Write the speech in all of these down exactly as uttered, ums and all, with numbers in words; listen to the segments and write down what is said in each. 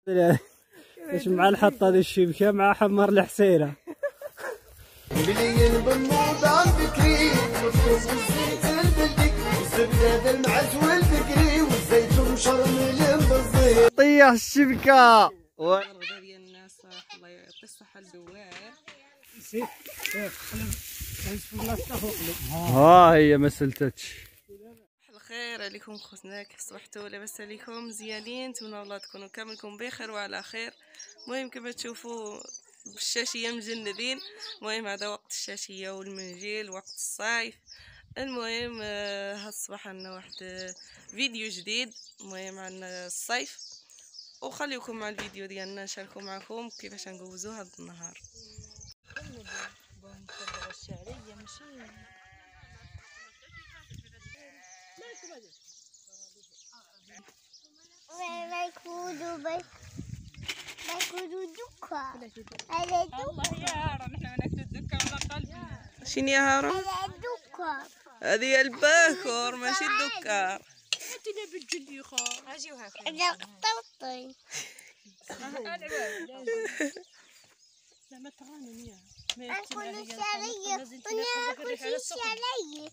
ايش مع الحطه ذي الشبكه مع حمر الحسينه مليين بالموضة بكري والصوص والزيت البلدي والزبدة المعز والبكري والزيتون مشرملين بالزيت طيح الشبكه الغدا ديال الناس الله يعطي الصحة للدوار. ها هي ما سلتتش. الخير عليكم خوتنا، كيف صبحتوا؟ لاباس عليكم؟ مزيانين؟ نتمنى الله تكونوا كاملكم بخير وعلى خير. المهم كما تشوفوا بالشاشيه مجندين. المهم هذا وقت الشاشيه والمنجيل، وقت الصيف. المهم هاد الصباح عندنا واحد فيديو جديد، المهم عندنا الصيف، وخليكم مع الفيديو ديالنا نشاركوا معكم كيفاش نجوزوا هذا النهار. باكلوا باكلوا دكا على دكا. الله يا هارون احنا ما ناكلوا الدكا ولا قلبنا. شنو يا هارون؟ على دكا هذه الباكور ماشي الدكار. انت اللي بالجليخه اجي وهاك على قطوطي. زعما تغني يا ناكل شعريه وناكل شعريه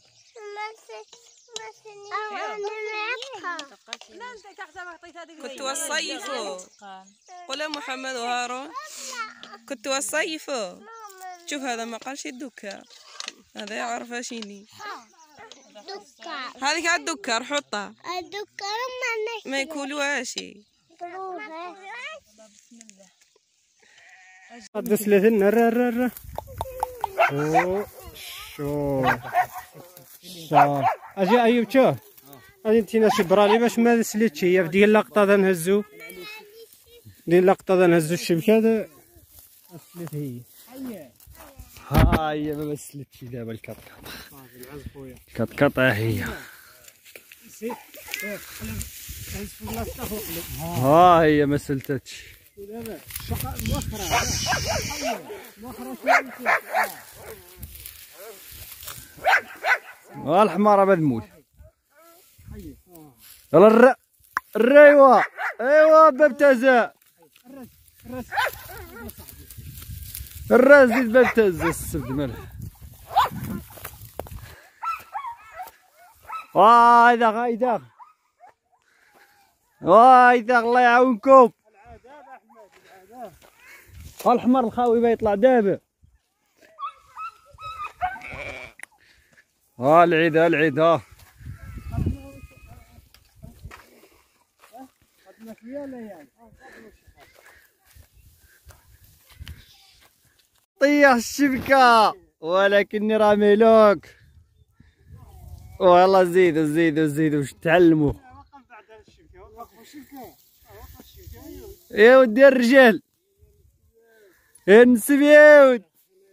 لا انت كحسابك عطيت هذيك. كنتوا تصيفوا؟ قول يا محمد وهارون كنتوا تصيفوا؟ شوف هذا ما قالش الدكار، هذا يعرف شيني. دكار هذيك على الدكار حطها، الدكار ما ما ياكلوهاش. قد سلثنا را را را او شو شو اجي ايوب شوف غادي نتينا شبرالي باش ما سليتش هي في ديال اللقطه نهزو ديال اللقطه نهزو الشبكه هذا سليت هي. ها هي ما سليتش دابا الكطكط كطكطه هي. ها هي ما سلتتش. الحمارة بالموت. يلا الر الريوة ايوا باب تهزا الراس زيد باب تهزا السبد مالح. وايدا غايدا وايدا الله يعاونكم. ها الحمار الخاوي با يطلع دابا. ها العيد ها العيد ها طيح الشبكة ولكني راه ملوك. والله زيدوا زيدوا زيدوا واش تعلموا يا ودي الرجال يا النسب يا ود.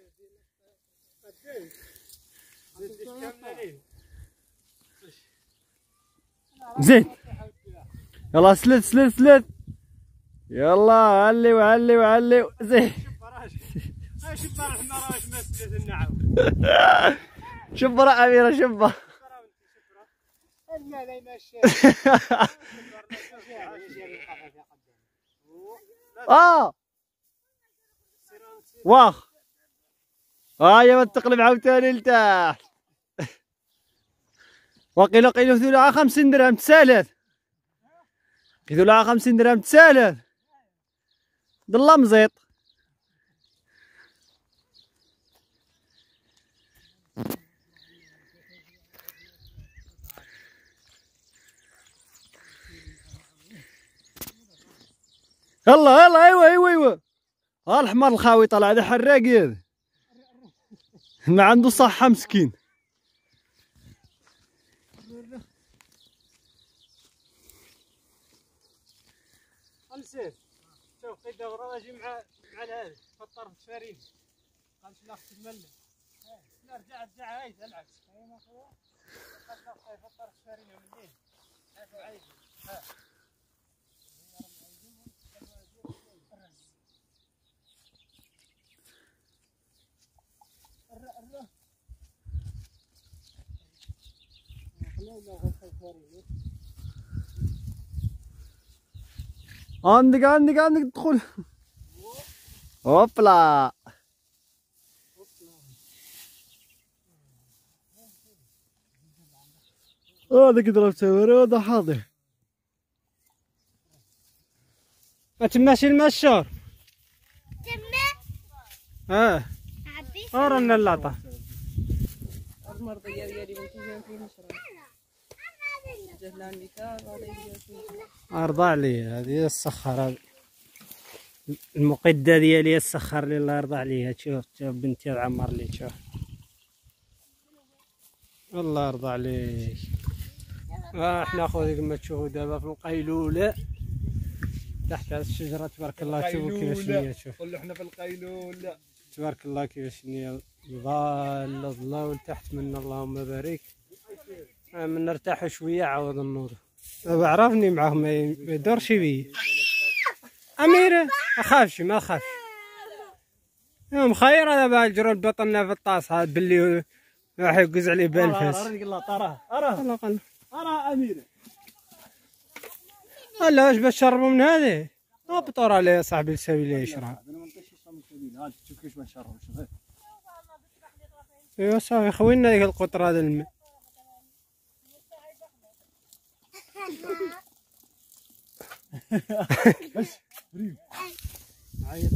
زين يلا سلت سلت سلت يلا علي وعلي وعلي زين. شبر الحمار واش ما سلت النعم. شبرا أميرة شبرا. اه واخ ها هي تقلب عاوتاني لتحت. وقيل قيل ثلث خمسين درهم تسالت. ثلث خمسين درهم تسالت. ضل مزيط. يلا يلا ايوا ايوا ايوا ها الحمار الخاوي طلع هذا حراق هذا ما عنده صحة مسكين. خمسين شوف قيد غرا اجي مع مع هذا فطر في تفارين قال لا اختي ملة لا رجع رجع هاي العكس فطر في تفارين منين عارف عايز ها عندك عندك عندك تدخل. هوبلا. هذاك ضرب تمر هذا حاضر. ما تماشي المشور. تما. اه. رانا اللقطة. المرضية ديالي بنتي جا في مشروع جا لامريكا غادي ارضى علي هذه السخر هذه المقدة ديالي السخر لي الله يرضى عليها. شوف شوف بنتي العمر لي شوف الله يرضى عليك. ها احنا خويا كما تشوفوا دابا في القيلولة تحت هذه الشجرة تبارك الله. شوفوا كيفاش هي شوف قولوا حنا في القيلولة تبارك الله كيفاش هي ظل ظل لتحت منا اللهم بارك. من نرتاحوا شوية عاود النوض. دابا عرفني معاه ما يدورش بيا. أميرة ما خافش ما خافش مخيرة دابا الجرو البطن في الطاس هاد باللي راح يقز عليه بالفاس. الله تراه اراه الله قال اراه اميره. لا واش باش تشربوا من هذه هبطوا عليه يا صاحبي لساوي ليه يشرب. انا ما نطيش الشمس سبيل هاد شوف كيفاش ما نشربوش. ايوا صافي خوينا ديك القطره هذا الماء. عيط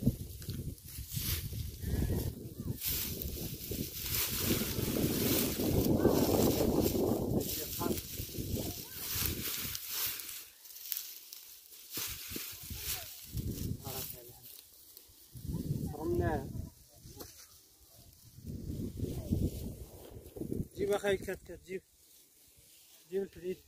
جيب اخي الكتكات جيب جيب الحديد.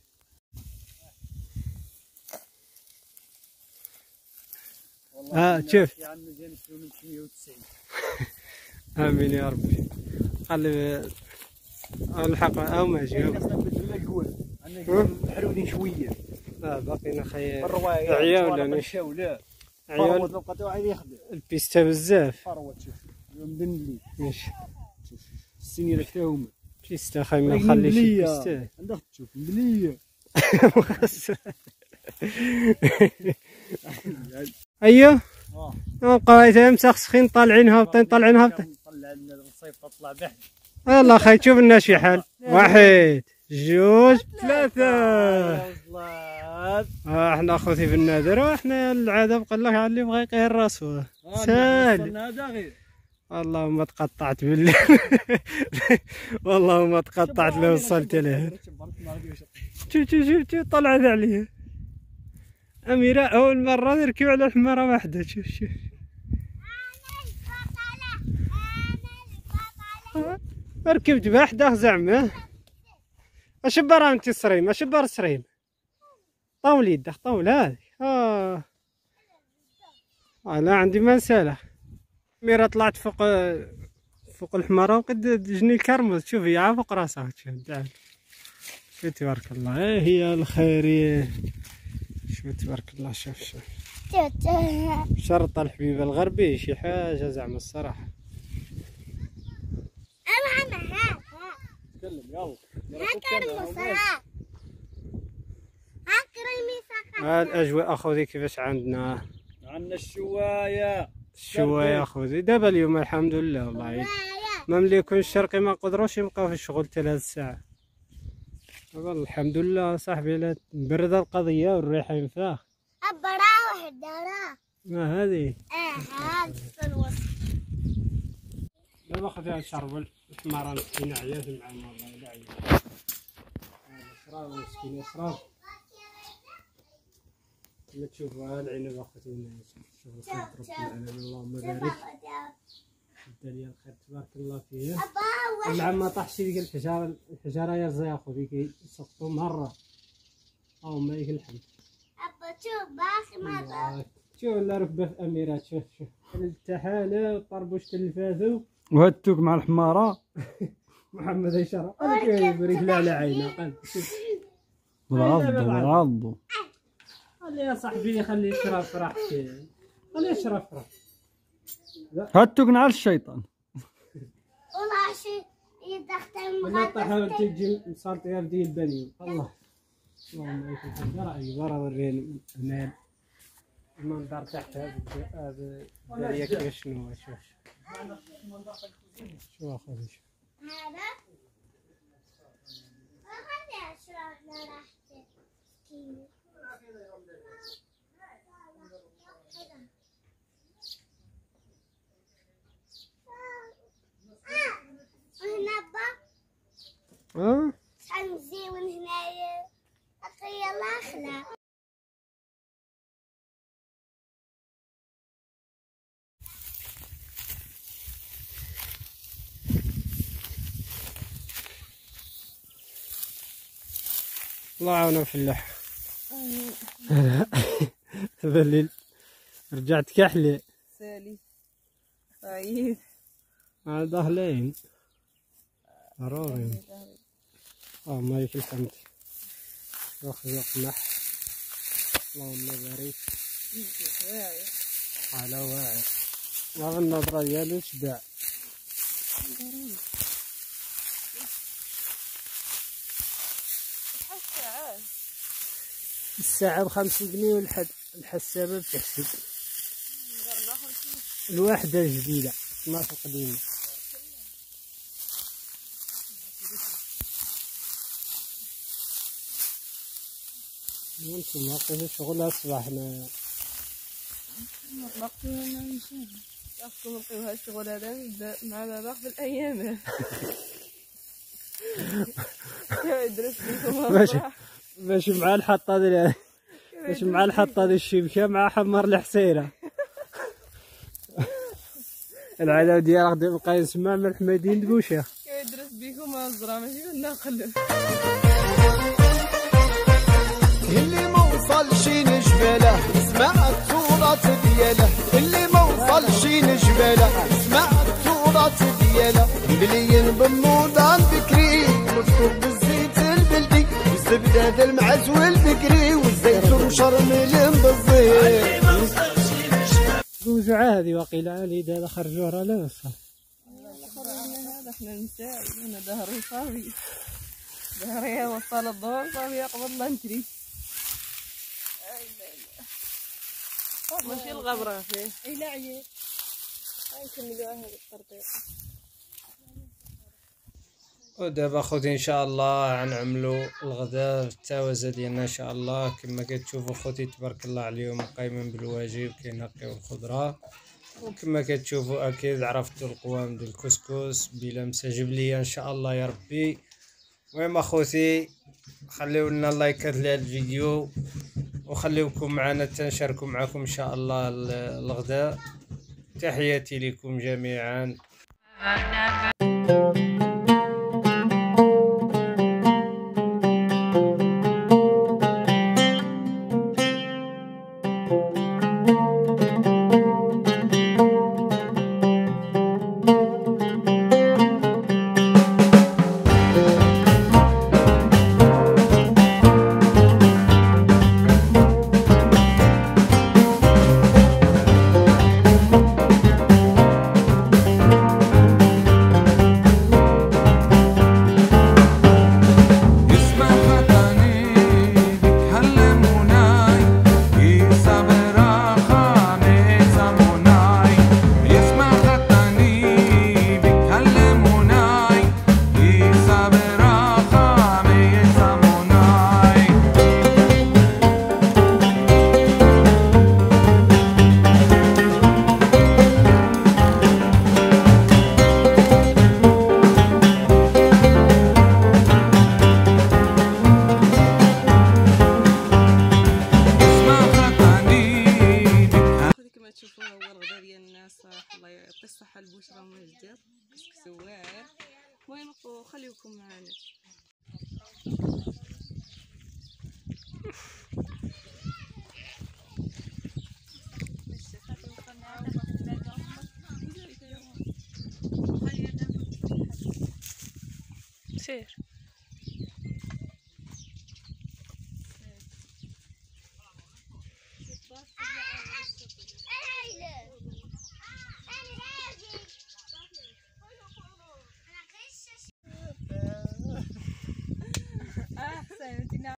ها شوف يا عمي زين نسوي من ثمانية وتسعين. امين يا ربي. خلي الحق او ما جي خاصنا نبدلوا الاجواء عندنا محرودين شويه. لا باقينا خير الروايه عيال مشاو لا عيال فروت لو بقيتو عاد يخدم البيستا بزاف. فروت شوف مدن لي ماشي شوف السنيره حتى هما بيستا خاي ما نخليش البيستا عندك تشوف مبليه. ايوه اه بقاو مسخسخين طالعين هابطين طالعين هابطين. طلع لنا الصيف تطلع بحد. يلا خاي تشوف لنا شي حال. واحد جوج ثلاثة. وصلات. اه احنا اخوتي في النادر واحنا العادة بقى لك على اللي بغى يقير راسو سال. هذا غير والله ما تقطعت بالله. والله ما تقطعت لو وصلت له. شوف شوف شوف شوف طلعت عليه أميرة أول مرة نركب على حمارة واحدة. شوف شوف ركبت بوحدة زعما. اش برا انت صريم اش بر صريم طول يدك طول هذه. اه لا عندي ما نسالها. ميرا طلعت فوق فوق الحمارة وقد جني الكرمز. شوف هي عا فوق راسها. شوف تعال شوف تبارك الله. ايه هي الخيرية. شوف تبارك الله. شوف شوف شرط الحبيب الغربي شي حاجة زعما الصراحة. تكلم يلا ها الاجواء اخوذي كيفاش عندنا. عندنا الشوايه الشوايه اخوذي دابا اليوم الحمد لله والله ما ملي يكون الشرقي ما قدروش يبقاو في الشغل ثلاث ساعات. والله الحمد لله صاحبي لا برد القضيه والريحه ينفاخ. ابا راه وحده راه ما هذه اه هذا في الوسط. دابا خذيها نشربوا الحمارة مسكينة عيات معانا والله لا عيات. شراب مسكينة شراب. كما تشوفوا ها العنب اخوتي هنا. شوفوا صبر ربي العالمين اللهم بارك. الدنيا الخير تبارك الله فيه. مع ما طاحش ديك الحجارة الحجارة يا رزي اخوتي كيسقطوا مرة. اللهم لك الحمد. ابا شوف باقي ما طاح. شوف لا ركبة في أميرات. شوف شوف التحالة وطربوش الفاذو وهدتوك مع الحمارة. محمد يشرب هذا كيبريك لا على عينه قال بالعض بالعض. خليه يا صاحبي خليه يشرب في راحته. خليه يشرب في راحته. هدتوك على الشيطان. والله شي يدخل ولا تحاول تجي مسالطة يا بدي البنين. الله اللهم لك الحمد. رأيي برا وريني المال المنظر تحت هذا هذا الدنيا كيفاش شنو شوف شو اخويا هذا هذا شلون راحتي وهنا با اه شحال مزيون هنايا اخي الله خلا الله يعاونه الفلاح. بالليل رجعت كحلي سالي عيد عاد اهلين ضروري. اه مالك الحمد واخذ يقمح اللهم بارك واعي على واعي. هذا النظرة ديالو تشبع. الساعة بخمسين جنيه والحد الحسابة بتحسب الواحدة جديدة ما في قديمة. انتم واقفين شغل الصباح هنا مطلقتوها ما يمشي خاصكم نلقيوها الشغل هذا نبدا مع بابا في الايام. يدرس فيكم ماشي ماشي مع الحطة ديال ماشي مع الحطة ديال الشبكة مع حمر الحسيرة. العلاو ديالك بقى يسمع من الحمادين دبوشيخ. كيدرس بيكم الزرا ماشي بالنقل. اللي ما وصلش نجبله اسمع التراث دياله اللي ما وصلش نجبله اسمع التراث دياله مليين بالموضة البكري مفطور بالزيت البلدي والزبدة المعز والبكري والزيتون مشرملين بالزيت. زوجة هذه وقيلة علي هذا خرجوها راه لا وصل. هذا احنا نساء انا ظهري صافي ظهري وصل الظهر صافي قبل لا نتري. ماشي الغبرة فيه. اي لا عييت. هاي نكملوها هذه الطريقة. ودابا خوتي ان شاء الله غنعملوا الغداء التوازه ديالنا ان شاء الله. كما كتشوفوا خوتي تبارك الله عليهم قايمين بالواجب كينقيو الخضره. وكما كتشوفوا اكيد عرفتوا القوام ديال الكسكس بلمسه جبليه ان شاء الله يا ربي. المهم اخوتي خليو لنا لايكات لهذا الفيديو وخليوكم معنا تنشاركوا معكم ان شاء الله الغداء. تحياتي لكم جميعا.